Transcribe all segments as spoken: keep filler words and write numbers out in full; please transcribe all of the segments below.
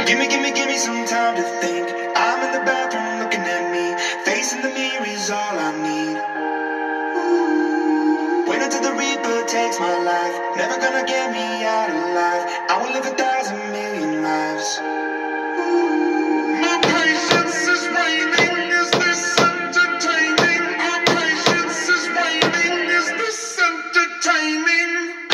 Gimme, gimme, gimme some time to think. I'm in the bathroom looking at me. Facing the mirror is all I need. Wait until the Reaper takes my life. Never gonna get me out alive. I will live a thousand million lives. My patience is waning. Is this entertaining? My patience is waning. Is this entertaining?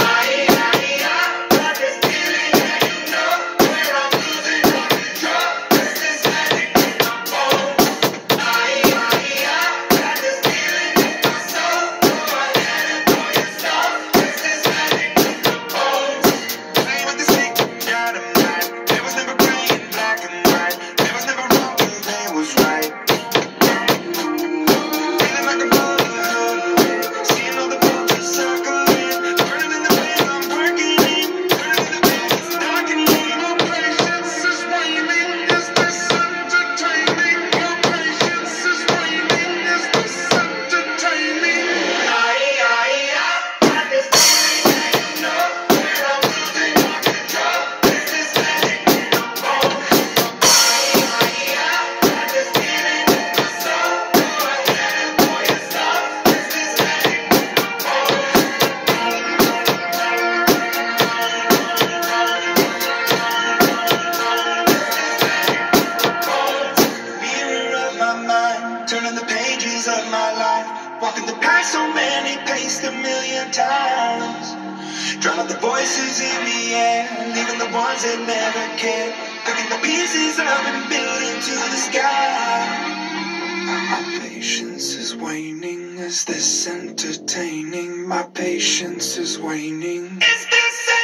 Turning the pages of my life, walking the path so many paced a million times. Drown out the voices in the air, leaving the ones that never cared. Picking the pieces up and building to the sky. My patience is waning. Is this entertaining? My patience is waning. Is this